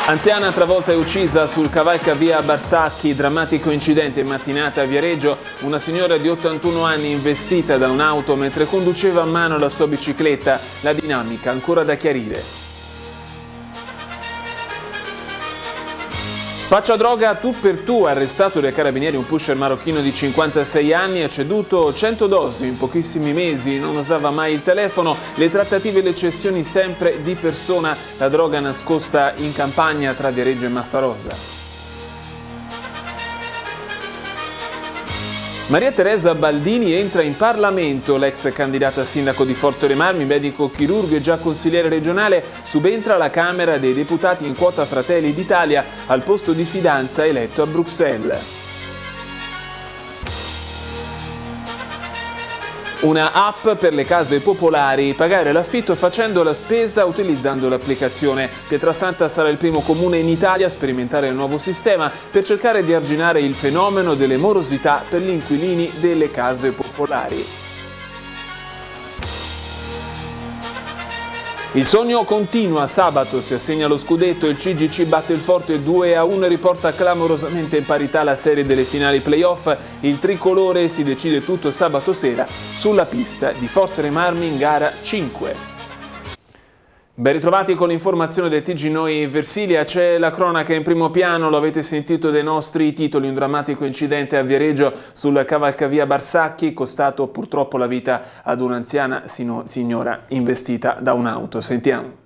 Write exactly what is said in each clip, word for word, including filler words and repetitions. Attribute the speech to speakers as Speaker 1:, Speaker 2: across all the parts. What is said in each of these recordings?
Speaker 1: Anziana travolta e uccisa sul cavalcavia Barsacchi, drammatico incidente in mattinata a Viareggio, una signora di ottantuno anni investita da un'auto mentre conduceva a mano la sua bicicletta, la dinamica ancora da chiarire. Spaccia droga tu per tu, arrestato dai carabinieri un pusher marocchino di cinquantasei anni, ha ceduto cento dosi in pochissimi mesi, non usava mai il telefono, le trattative e le cessioni sempre di persona, la droga nascosta in campagna tra Viareggio e Massarosa. Maria Teresa Baldini entra in Parlamento, l'ex candidata a sindaco di Forte dei Marmi, medico chirurgo e già consigliere regionale, subentra alla Camera dei Deputati in quota Fratelli d'Italia al posto di fidanza eletto a Bruxelles. Una app per le case popolari, pagare l'affitto facendo la spesa utilizzando l'applicazione. Pietrasanta sarà il primo comune in Italia a sperimentare il nuovo sistema per cercare di arginare il fenomeno delle morosità per gli inquilini delle case popolari. Il sogno continua, sabato si assegna lo scudetto, il C G C batte il Forte due a uno e riporta clamorosamente in parità la serie delle finali playoff. Il tricolore si decide tutto sabato sera sulla pista di Forte dei Marmi in gara cinque. Ben ritrovati con l'informazione del T G Noi Versilia, c'è la cronaca in primo piano, lo avete sentito dai nostri titoli, un drammatico incidente a Viareggio sul cavalcavia Barsacchi, costato purtroppo la vita ad un'anziana signora investita da un'auto. Sentiamo.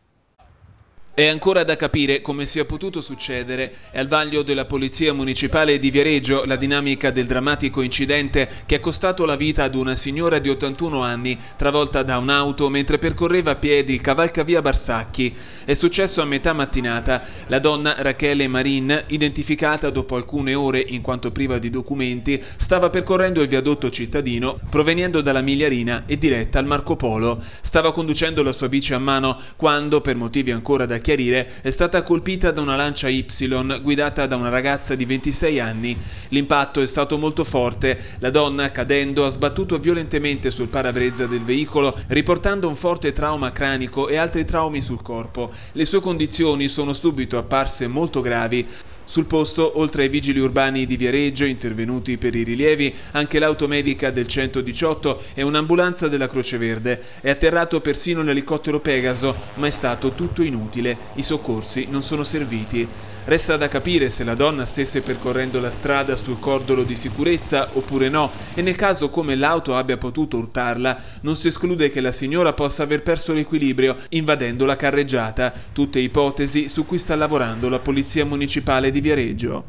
Speaker 1: È ancora da capire come sia potuto succedere. È al vaglio della Polizia Municipale di Viareggio la dinamica del drammatico incidente che ha costato la vita ad una signora di ottantuno anni travolta da un'auto mentre percorreva a piedi il cavalcavia Barsacchi. È successo a metà mattinata. La donna Rachele Marin, identificata dopo alcune ore in quanto priva di documenti, stava percorrendo il viadotto cittadino proveniendo dalla Migliarina e diretta al Marco Polo. Stava conducendo la sua bici a mano quando, per motivi ancora da chiarire, è stata colpita da una Lancia Y guidata da una ragazza di ventisei anni. L'impatto è stato molto forte. La donna, cadendo, ha sbattuto violentemente sul parabrezza del veicolo, riportando un forte trauma cranico e altri traumi sul corpo. Le sue condizioni sono subito apparse molto gravi. Sul posto, oltre ai vigili urbani di Viareggio intervenuti per i rilievi, anche l'automedica del centodiciotto e un'ambulanza della Croce Verde. È atterrato persino l'elicottero Pegaso, ma è stato tutto inutile. I soccorsi non sono serviti. Resta da capire se la donna stesse percorrendo la strada sul cordolo di sicurezza oppure no, e nel caso come l'auto abbia potuto urtarla, non si esclude che la signora possa aver perso l'equilibrio invadendo la carreggiata. Tutte ipotesi su cui sta lavorando la Polizia Municipale di Viareggio.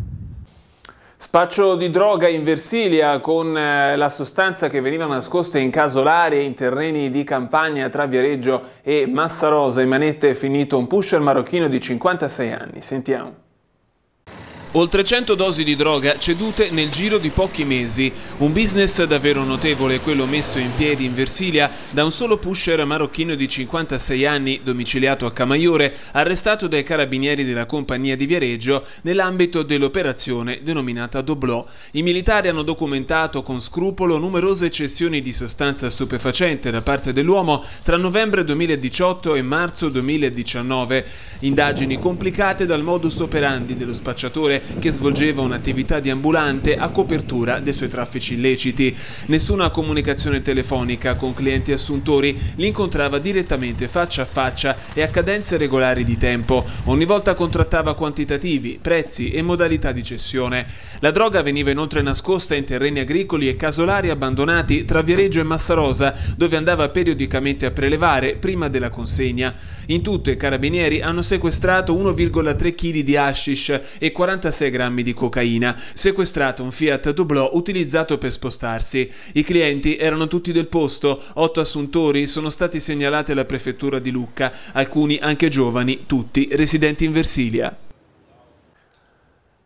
Speaker 1: Spaccio di droga in Versilia con la sostanza che veniva nascosta in casolari e in terreni di campagna tra Viareggio e Massarosa. In manette è finito un pusher marocchino di cinquantasei anni. Sentiamo. Oltre cento dosi di droga cedute nel giro di pochi mesi. Un business davvero notevole quello messo in piedi in Versilia da un solo pusher marocchino di cinquantasei anni, domiciliato a Camaiore, arrestato dai carabinieri della compagnia di Viareggio nell'ambito dell'operazione denominata Doblò. I militari hanno documentato con scrupolo numerose cessioni di sostanza stupefacente da parte dell'uomo tra novembre duemiladiciotto e marzo duemiladiciannove. Indagini complicate dal modus operandi dello spacciatore che svolgeva un'attività di ambulante a copertura dei suoi traffici illeciti. Nessuna comunicazione telefonica con clienti assuntori, li incontrava direttamente faccia a faccia e a cadenze regolari di tempo. Ogni volta contrattava quantitativi, prezzi e modalità di cessione. La droga veniva inoltre nascosta in terreni agricoli e casolari abbandonati tra Viareggio e Massarosa, dove andava periodicamente a prelevare prima della consegna. In tutto i carabinieri hanno sequestrato uno virgola tre chili di hashish e quarantasei grammi di cocaina, sequestrato un Fiat Doblò utilizzato per spostarsi. I clienti erano tutti del posto, otto assuntori sono stati segnalati alla prefettura di Lucca, alcuni anche giovani, tutti residenti in Versilia.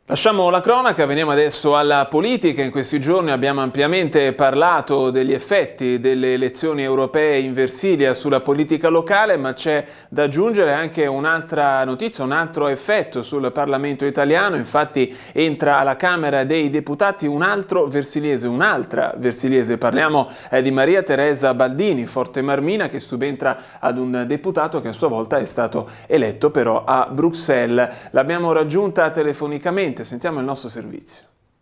Speaker 1: Lasciamo la cronaca, veniamo adesso alla politica. In questi giorni abbiamo ampiamente parlato degli effetti delle elezioni europee in Versilia sulla politica locale, ma c'è da aggiungere anche un'altra notizia, un altro effetto sul Parlamento italiano. Infatti entra alla Camera dei Deputati un altro versiliese, un'altra versiliese. Parliamo eh, di Maria Teresa Baldini, Forte Marmina, che subentra ad un deputato che a sua volta è stato eletto però a Bruxelles. L'abbiamo raggiunta telefonicamente. Sentiamo il nostro servizio.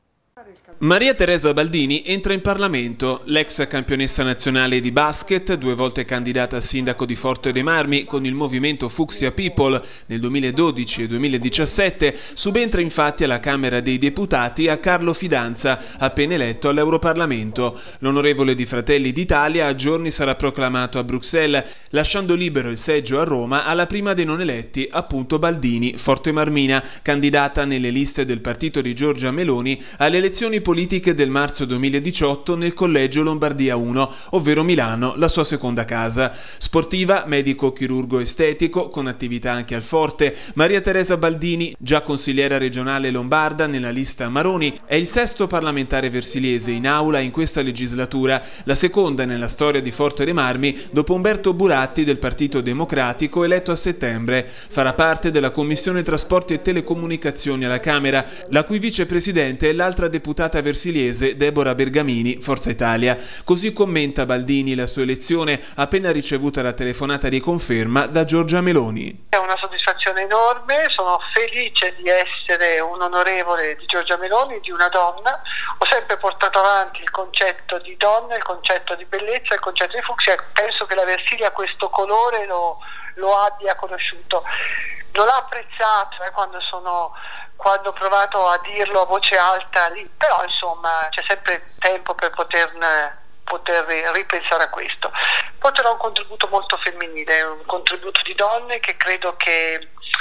Speaker 1: Maria Teresa Baldini entra in Parlamento, l'ex campionessa nazionale di basket, due volte candidata a sindaco di Forte dei Marmi con il movimento Fucsia People nel duemiladodici e duemiladiciassette, subentra infatti alla Camera dei Deputati a Carlo Fidanza, appena eletto all'Europarlamento. L'onorevole di Fratelli d'Italia a giorni sarà proclamato a Bruxelles, lasciando libero il seggio a Roma alla prima dei non eletti, appunto Baldini, Forte Marmina, candidata nelle liste del partito di Giorgia Meloni alle elezioni politiche del marzo duemiladiciotto nel collegio Lombardia uno, ovvero Milano, la sua seconda casa. Sportiva, medico chirurgo estetico, con attività anche al Forte, Maria Teresa Baldini, già consigliera regionale lombarda nella lista Maroni, è il sesto parlamentare versiliese in aula in questa legislatura, la seconda nella storia di Forte dei Marmi dopo Umberto Buratti del Partito Democratico eletto a settembre. Farà parte della Commissione Trasporti e Telecomunicazioni alla Camera, la cui vicepresidente è l'altra deputata versiliese Deborah Bergamini, Forza Italia. Così commenta Baldini la sua elezione appena ricevuta la telefonata di conferma da Giorgia Meloni.
Speaker 2: È una soddisfazione enorme, sono felice di essere un onorevole di Giorgia Meloni, di una donna. Ho sempre portato avanti il concetto di donna, il concetto di bellezza, il concetto di fucsia. Penso che la Versilia questo colore lo, lo abbia conosciuto. Non l'ho apprezzato eh, quando sono quando ho provato a dirlo a voce alta lì, però insomma c'è sempre tempo per poterne, poter ripensare a questo. Porterò un contributo molto femminile, un contributo di donne che credo che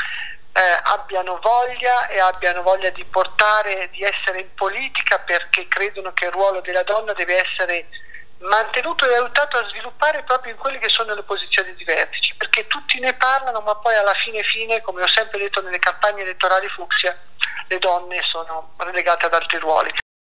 Speaker 2: eh, abbiano voglia e abbiano voglia di portare, di essere in politica, perché credono che il ruolo della donna deve essere mantenuto e aiutato a sviluppare proprio in quelle che sono le posizioni di vertice, perché tutti ne parlano, ma poi alla fine fine, come ho sempre detto nelle campagne elettorali fucsia, le donne sono relegate ad altri ruoli.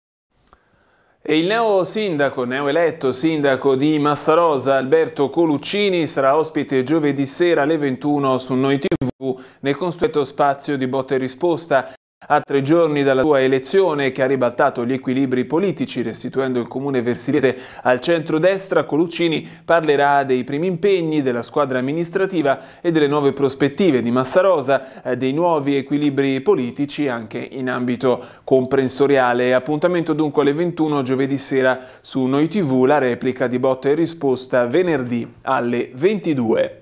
Speaker 1: E il neo sindaco, neoeletto sindaco di Massarosa, Alberto Coluccini, sarà ospite giovedì sera alle ventuno su Noi tivù nel consueto spazio di Botta e Risposta. A tre giorni dalla sua elezione, che ha ribaltato gli equilibri politici restituendo il comune versiliese al centrodestra, Coluccini parlerà dei primi impegni della squadra amministrativa e delle nuove prospettive di Massarosa, eh, dei nuovi equilibri politici anche in ambito comprensoriale. Appuntamento dunque alle ventuno giovedì sera su Noi tivù, la replica di Botta e Risposta venerdì alle ventidue.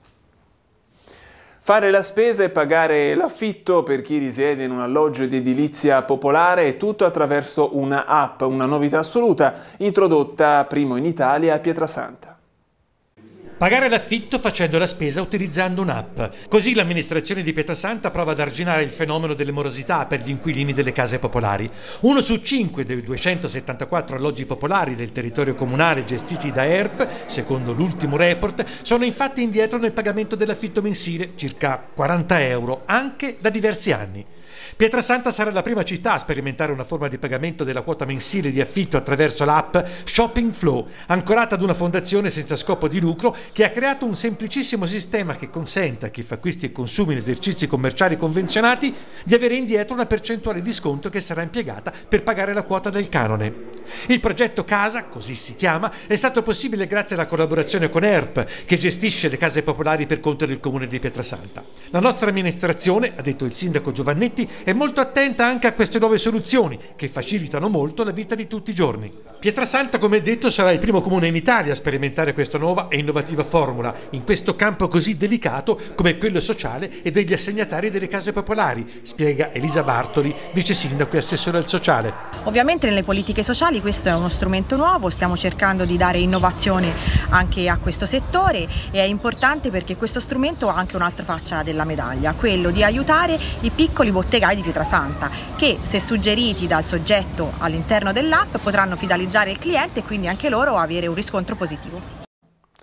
Speaker 1: Fare la spesa e pagare l'affitto per chi risiede in un alloggio di edilizia popolare è tutto attraverso una app, una novità assoluta introdotta primo in Italia a Pietrasanta.
Speaker 3: Pagare l'affitto facendo la spesa utilizzando un'app. Così l'amministrazione di Pietrasanta prova ad arginare il fenomeno delle morosità per gli inquilini delle case popolari. Uno su cinque dei duecentosettantaquattro alloggi popolari del territorio comunale gestiti da E R P, secondo l'ultimo report, sono infatti indietro nel pagamento dell'affitto mensile, circa quaranta euro, anche da diversi anni. Pietrasanta sarà la prima città a sperimentare una forma di pagamento della quota mensile di affitto attraverso l'app Shopping Flow, ancorata ad una fondazione senza scopo di lucro che ha creato un semplicissimo sistema che consente a chi fa acquisti e consumi in esercizi commerciali convenzionati di avere indietro una percentuale di sconto che sarà impiegata per pagare la quota del canone. Il progetto Casa, così si chiama, è stato possibile grazie alla collaborazione con E R P, che gestisce le case popolari per conto del comune di Pietrasanta. La nostra amministrazione, ha detto il sindaco Giovannetti, è molto attenta anche a queste nuove soluzioni che facilitano molto la vita di tutti i giorni. Pietrasanta, come detto, sarà il primo comune in Italia a sperimentare questa nuova e innovativa formula in questo campo così delicato come quello sociale e degli assegnatari delle case popolari, spiega Elisa Bartoli, vice sindaco e assessore al sociale.
Speaker 4: Ovviamente nelle politiche sociali questo è uno strumento nuovo, stiamo cercando di dare innovazione anche a questo settore e è importante perché questo strumento ha anche un'altra faccia della medaglia, quello di aiutare i piccoli bottegai di Pietrasanta che, se suggeriti dal soggetto all'interno dell'app, potranno fidelizzare il cliente e quindi anche loro avere un riscontro positivo.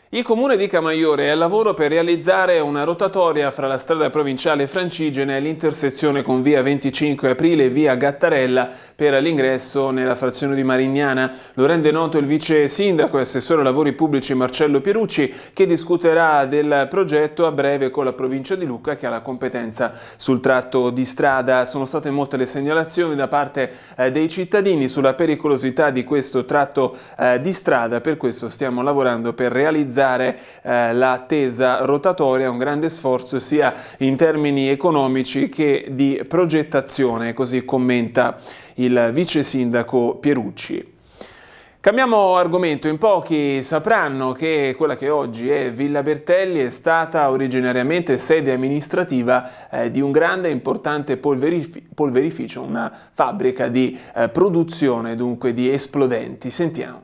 Speaker 1: Il comune di Camaiore è al lavoro per realizzare una rotatoria fra la strada provinciale Francigena e l'intersezione con via venticinque aprile e via Gattarella per l'ingresso nella frazione di Marignana. Lo rende noto il vice sindaco e assessore ai lavori pubblici Marcello Pierucci, che discuterà del progetto a breve con la provincia di Lucca, che ha la competenza sul tratto di strada. Sono state molte le segnalazioni da parte eh, dei cittadini sulla pericolosità di questo tratto eh, di strada, per questo stiamo lavorando per realizzare Eh, l'attesa rotatoria, un grande sforzo sia in termini economici che di progettazione, così commenta il vice sindaco Pierucci. Cambiamo argomento. In pochi sapranno che quella che oggi è Villa Bertelli è stata originariamente sede amministrativa eh, di un grande e importante polverif- polverificio, una fabbrica di eh, produzione dunque di esplodenti. Sentiamo.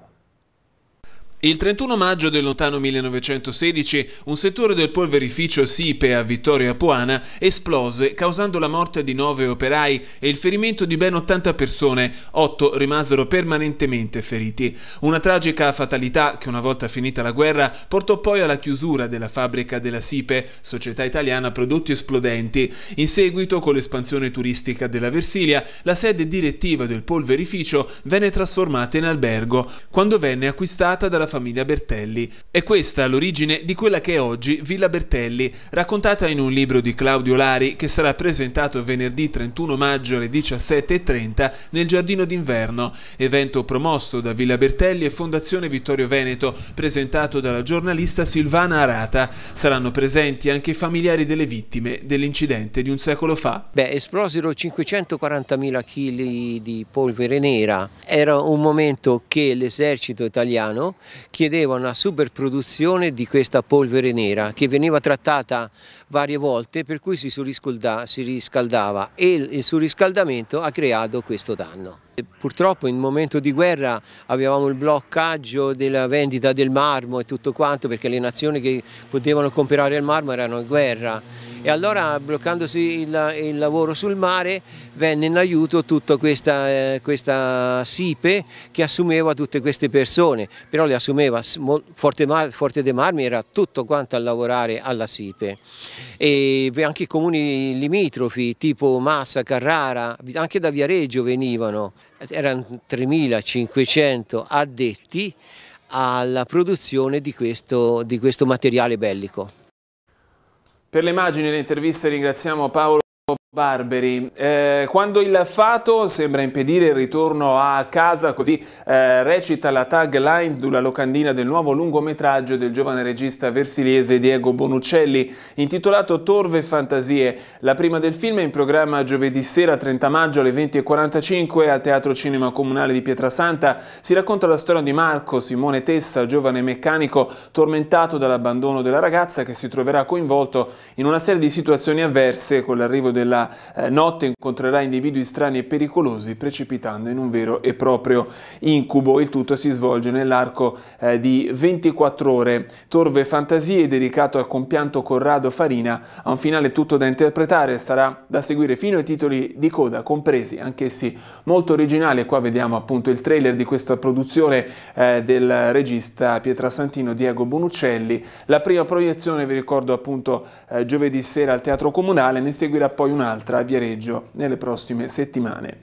Speaker 1: Il trentuno maggio del lontano millenovecentosedici un settore del polverificio Sipe a Vittorio Apuana esplose, causando la morte di nove operai e il ferimento di ben ottanta persone. Otto rimasero permanentemente feriti. Una tragica fatalità che, una volta finita la guerra, portò poi alla chiusura della fabbrica della Sipe, società italiana prodotti esplodenti. In seguito, con l'espansione turistica della Versilia, la sede direttiva del polverificio venne trasformata in albergo, quando venne acquistata dalla famiglia Bertelli. È questa l'origine di quella che è oggi Villa Bertelli, raccontata in un libro di Claudio Lari che sarà presentato venerdì trentuno maggio alle diciassette e trenta nel Giardino d'Inverno, evento promosso da Villa Bertelli e Fondazione Vittorio Veneto, presentato dalla giornalista Silvana Arata. Saranno presenti anche i familiari delle vittime dell'incidente di un secolo fa.
Speaker 5: Beh, esplosero cinquecentoquarantamila chili di polvere nera. Era un momento che l'esercito italiano chiedeva una superproduzione di questa polvere nera che veniva trattata varie volte, per cui si riscaldava e il surriscaldamento ha creato questo danno. Purtroppo in momento di guerra avevamo il bloccaggio della vendita del marmo e tutto quanto, perché le nazioni che potevano comprare il marmo erano in guerra, e allora, bloccandosi il, il lavoro sul mare, venne in aiuto tutta questa, eh, questa Sipe che assumeva tutte queste persone, però le assumeva Forte, Mar, Forte dei Marmi era tutto quanto a lavorare alla Sipe, e anche i comuni limitrofi tipo Massa, Carrara, anche da Viareggio venivano. Erano tremilacinquecento addetti alla produzione di questo, di questo materiale bellico.
Speaker 1: Per le immagini e le interviste ringraziamo Paolo Barberi. Eh, quando il fato sembra impedire il ritorno a casa, così eh, recita la tagline della locandina del nuovo lungometraggio del giovane regista versiliese Diego Bonuccelli, intitolato Torve e Fantasie. La prima del film è in programma giovedì sera trenta maggio alle venti e quarantacinque al Teatro Cinema Comunale di Pietrasanta. Si racconta la storia di Marco Simone Tessa, giovane meccanico tormentato dall'abbandono della ragazza, che si troverà coinvolto in una serie di situazioni avverse. Con l'arrivo della Eh, notte incontrerà individui strani e pericolosi, precipitando in un vero e proprio incubo. Il tutto si svolge nell'arco eh, di ventiquattro ore. Torve Fantasie, dedicato al compianto Corrado Farina, ha un finale tutto da interpretare e starà da seguire fino ai titoli di coda, compresi anch'essi molto originali. E qua vediamo appunto il trailer di questa produzione eh, del regista pietrasantino Diego Bonuccelli. La prima proiezione, vi ricordo, appunto eh, giovedì sera al Teatro Comunale, ne seguirà poi un'altra a Viareggio nelle prossime settimane.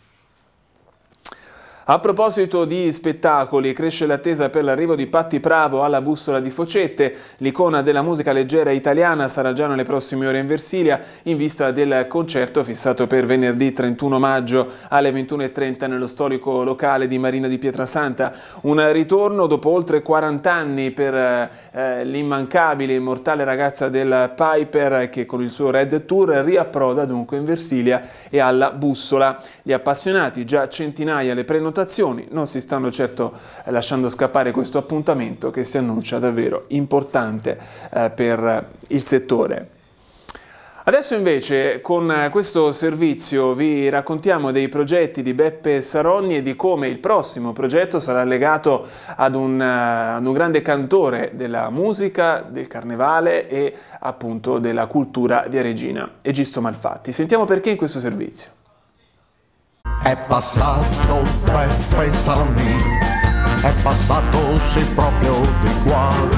Speaker 1: A proposito di spettacoli, cresce l'attesa per l'arrivo di Patti Pravo alla Bussola di Focette. L'icona della musica leggera italiana sarà già nelle prossime ore in Versilia in vista del concerto fissato per venerdì trentuno maggio alle ventuno e trenta nello storico locale di Marina di Pietrasanta. Un ritorno dopo oltre quaranta anni per eh, l'immancabile e immortale ragazza del Piper, che con il suo Red Tour riapproda dunque in Versilia e alla Bussola. Gli appassionati, già centinaia le prenotazioni, non si stanno certo lasciando scappare questo appuntamento che si annuncia davvero importante eh, per il settore. Adesso invece con questo servizio vi raccontiamo dei progetti di Beppe Saronni e di come il prossimo progetto sarà legato ad un, ad un grande cantore della musica, del carnevale e appunto della cultura viareggina, Egisto Malfatti. Sentiamo perché in questo servizio.
Speaker 6: È passato Beppe Saronni, è passato sì proprio di qua.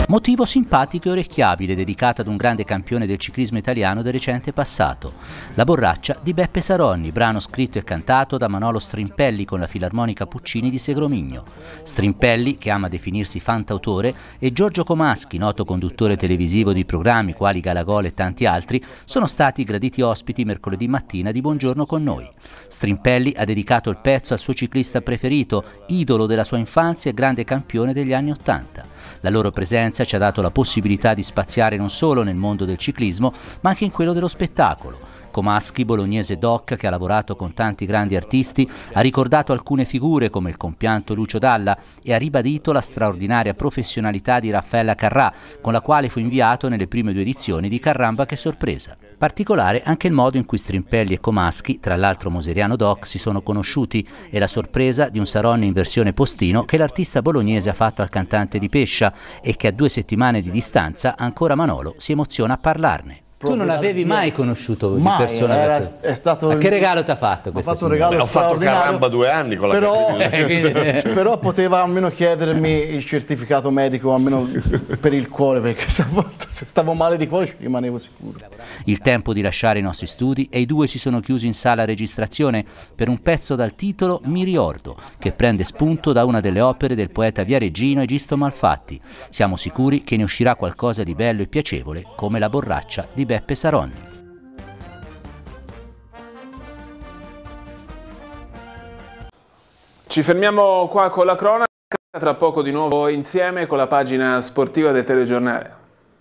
Speaker 7: Motivo simpatico e orecchiabile dedicato ad un grande campione del ciclismo italiano del recente passato. La borraccia di Beppe Saronni, brano scritto e cantato da Manolo Strimpelli con la Filarmonica Puccini di Segromigno. Strimpelli, che ama definirsi fantautore, e Giorgio Comaschi, noto conduttore televisivo di programmi quali Galagol e tanti altri, sono stati graditi ospiti mercoledì mattina di Buongiorno con noi. Strimpelli ha dedicato il pezzo al suo ciclista preferito, idolo della sua infanzia e grande campione degli anni Ottanta. La loro presenza ci ha dato la possibilità di spaziare non solo nel mondo del ciclismo, ma anche in quello dello spettacolo. Comaschi, bolognese doc che ha lavorato con tanti grandi artisti, ha ricordato alcune figure come il compianto Lucio Dalla e ha ribadito la straordinaria professionalità di Raffaella Carrà, con la quale fu inviato nelle prime due edizioni di Carramba che sorpresa. Particolare anche il modo in cui Strimpelli e Comaschi, tra l'altro moseriano doc, si sono conosciuti e la sorpresa di un Saronni in versione postino che l'artista bolognese ha fatto al cantante di Pescia e che a due settimane di distanza ancora Manolo si emoziona a parlarne. Tu non avevi mai conosciuto di persona?
Speaker 8: Era, è stato
Speaker 7: Ma che regalo ti ha fatto?
Speaker 8: Ho fatto un regalo
Speaker 9: Ho fatto Carramba due anni con la
Speaker 8: però, però poteva almeno chiedermi il certificato medico, almeno per il cuore, perché se, se stavo male di cuore ci rimanevo sicuro.
Speaker 7: Il tempo di lasciare i nostri studi e i due si sono chiusi in sala registrazione per un pezzo dal titolo Mi riordo, che prende spunto da una delle opere del poeta viareggino Egisto Malfatti. Siamo sicuri che ne uscirà qualcosa di bello e piacevole come La borraccia di Beppe Saronni.
Speaker 1: Ci fermiamo qua con la cronaca, tra poco di nuovo insieme con la pagina sportiva del telegiornale.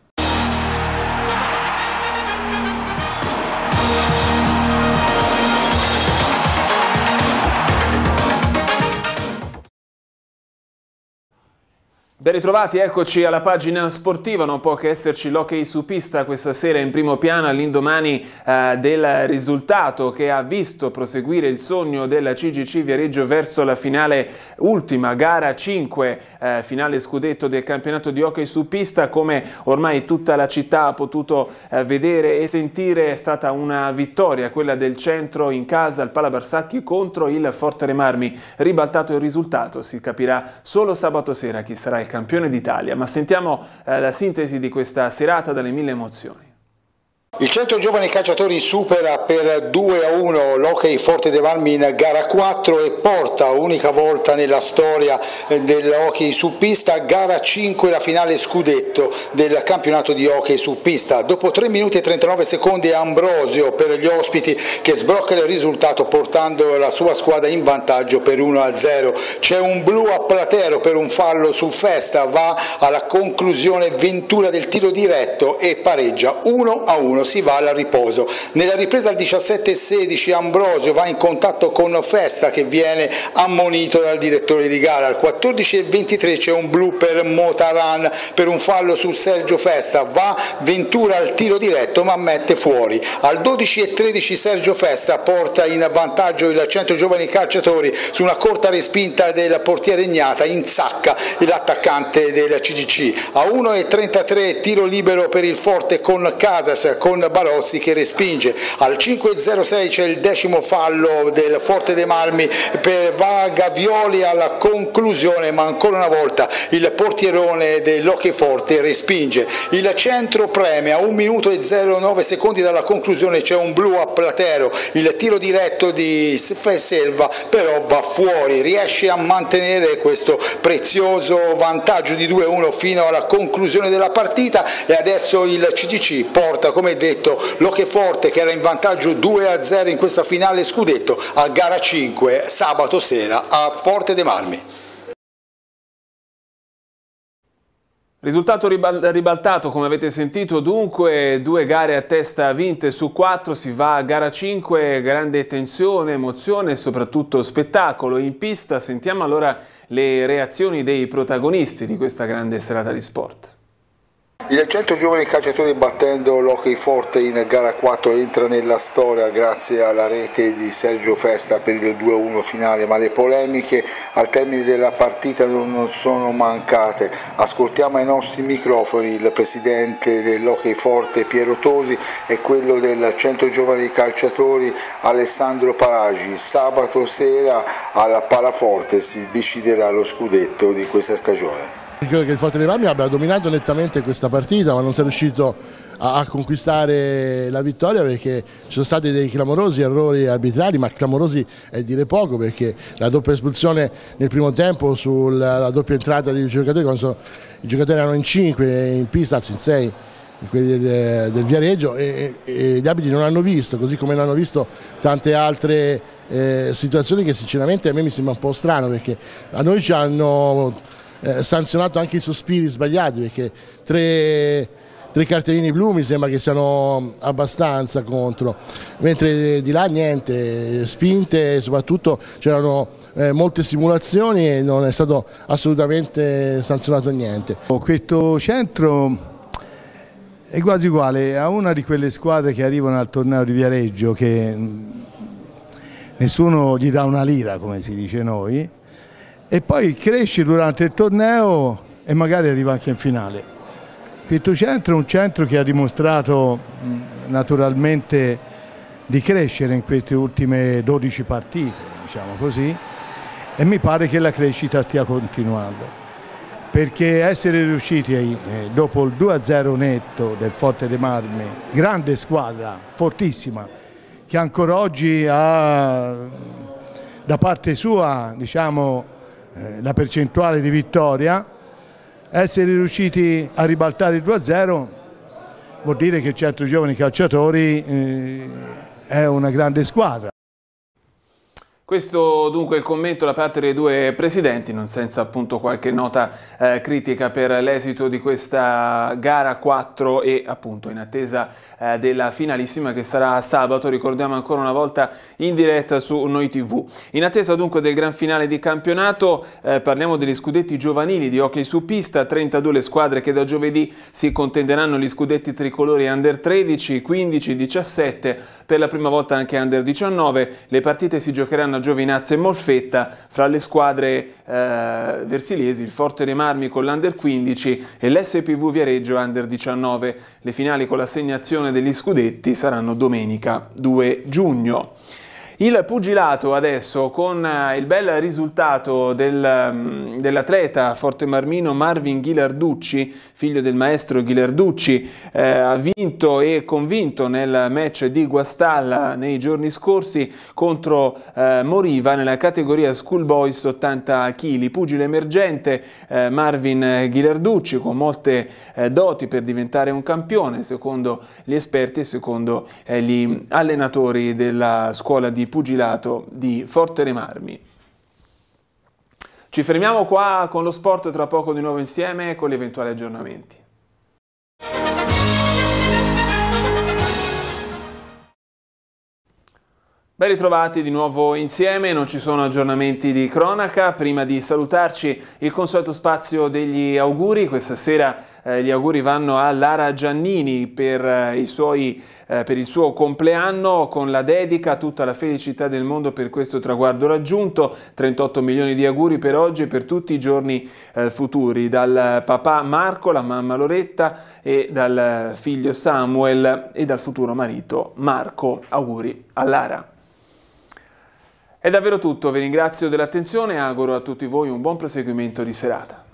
Speaker 1: Ben ritrovati, eccoci alla pagina sportiva, non può che esserci l'hockey su pista questa sera in primo piano all'indomani eh, del risultato che ha visto proseguire il sogno della C G C Viareggio verso la finale ultima, gara cinque, eh, finale scudetto del campionato di hockey su pista. Come ormai tutta la città ha potuto eh, vedere e sentire, è stata una vittoria quella del centro in casa al Pala Barsacchi contro il Forte dei Marmi. Ribaltato il risultato, si capirà solo sabato sera chi sarà il campione d'Italia, ma sentiamo eh, la sintesi di questa serata dalle mille emozioni.
Speaker 10: Il Centro Giovani Calciatori supera per due a uno l'Hockey Forte dei Marmi in gara quattro e porta, unica volta nella storia dell'hockey su pista, gara cinque, la finale scudetto del campionato di hockey su pista. Dopo tre minuti e trentanove secondi Ambrosio per gli ospiti che sblocca il risultato portando la sua squadra in vantaggio per uno a zero. C'è un blu a Platero per un fallo su Festa, va alla conclusione Ventura del tiro diretto e pareggia uno a uno. Si va al riposo. Nella ripresa al diciassette sedici Ambrosio va in contatto con Festa che viene ammonito dal direttore di gara. Al quattordici e ventitré c'è un blu per Motaran per un fallo su Sergio Festa, va Ventura al tiro diretto ma mette fuori. Al dodici e tredici Sergio Festa porta in vantaggio il Centro Giovani Calciatori su una corta respinta del portiere Ignata, insacca l'attaccante del C G C. A uno e trentatré tiro libero per il Forte con Casas, con Barozzi che respinge. Al cinque e zero sei c'è il decimo fallo del Forte dei Marmi per va Gavioli alla conclusione, ma ancora una volta il portierone dell'Hockey Forte respinge. Il centro premia, un minuto e zero nove secondi dalla conclusione c'è un blu a Platero, il tiro diretto di Selva però va fuori, riesce a mantenere questo prezioso vantaggio di due a uno fino alla conclusione della partita e adesso il C G C porta, come detto, l'Hockey Forte che era in vantaggio due a zero in questa finale scudetto a gara cinque sabato sera a Forte dei Marmi.
Speaker 1: Risultato ribaltato, come avete sentito, dunque due gare a testa vinte su quattro, si va a gara cinque, grande tensione, emozione e soprattutto spettacolo in pista. Sentiamo allora le reazioni dei protagonisti di questa grande serata di sport.
Speaker 10: Il Centro Giovani Calciatori, battendo l'Hockey Forte in gara quattro, entra nella storia grazie alla rete di Sergio Festa per il due a uno finale, ma le polemiche al termine della partita non sono mancate. Ascoltiamo ai nostri microfoni il presidente dell'Hockey Forte Piero Tosi e quello del Centro Giovani Calciatori Alessandro Paragi. Sabato sera alla Palaforte si deciderà lo scudetto di questa stagione.
Speaker 11: Credo che il Forte dei Marmi abbia dominato nettamente questa partita, ma non si è riuscito a, a conquistare la vittoria perché ci sono stati dei clamorosi errori arbitrali, ma clamorosi è dire poco, perché la doppia espulsione nel primo tempo sulla doppia entrata dei giocatori, quando sono, i giocatori erano in cinque in pista, anzi in sei, quelli del, del Viareggio, e, e gli arbitri non hanno visto, così come non hanno visto tante altre eh, situazioni che sinceramente a me mi sembra un po' strano, perché a noi ci hanno Eh, sanzionato anche i sospiri sbagliati, perché tre, tre cartellini blu mi sembra che siano abbastanza contro, mentre di là niente, spinte, e soprattutto c'erano eh, molte simulazioni e non è stato assolutamente sanzionato niente.
Speaker 12: Questo centro è quasi uguale a una di quelle squadre che arrivano al torneo di Viareggio, che nessuno gli dà una lira, come si dice noi, e poi cresce durante il torneo e magari arriva anche in finale. Questo centro è un centro che ha dimostrato naturalmente di crescere in queste ultime dodici partite, diciamo così, e mi pare che la crescita stia continuando, perché essere riusciti eh, dopo il due a zero netto del Forte dei Marmi, grande squadra, fortissima, che ancora oggi ha da parte sua, diciamo, la percentuale di vittoria, essere riusciti a ribaltare il due a zero vuol dire che certi giovani calciatori eh, è una grande squadra.
Speaker 1: Questo dunque è il commento da parte dei due presidenti, non senza appunto qualche nota eh, critica per l'esito di questa gara quattro e appunto in attesa eh, della finalissima che sarà sabato, ricordiamo ancora una volta in diretta su Noi tivù. In attesa dunque del gran finale di campionato eh, parliamo degli scudetti giovanili di hockey su pista, trentadue le squadre che da giovedì si contenderanno gli scudetti tricolori under tredici, quindici, diciassette, per la prima volta anche under diciannove, le partite si giocheranno a Giovinazzo e Molfetta, fra le squadre eh, versiliesi il Forte dei Marmi con l'Under quindici e l'S P V Viareggio Under diciannove. Le finali con l'assegnazione degli scudetti saranno domenica due giugno. Il pugilato adesso, con il bel risultato del, dell'atleta fortemarmino Marvin Ghilarducci, figlio del maestro Ghilarducci, eh, ha vinto e convinto nel match di Guastalla nei giorni scorsi contro eh, Moriva nella categoria Schoolboys ottanta chili. Pugile emergente eh, Marvin Ghilarducci, con molte eh, doti per diventare un campione, secondo gli esperti e secondo eh, gli allenatori della scuola di pugilato di Forte dei Marmi. Ci fermiamo qua con lo sport, tra poco di nuovo insieme con gli eventuali aggiornamenti. Ben ritrovati di nuovo insieme, non ci sono aggiornamenti di cronaca. Prima di salutarci il consueto spazio degli auguri. Questa sera eh, gli auguri vanno a Lara Giannini per, eh, i suoi, eh, per il suo compleanno, con la dedica a tutta la felicità del mondo per questo traguardo raggiunto. trentotto milioni di auguri per oggi e per tutti i giorni eh, futuri, dal papà Marco, la mamma Loretta e dal figlio Samuel e dal futuro marito Marco. Auguri a Lara. È davvero tutto, vi ringrazio dell'attenzione e auguro a tutti voi un buon proseguimento di serata.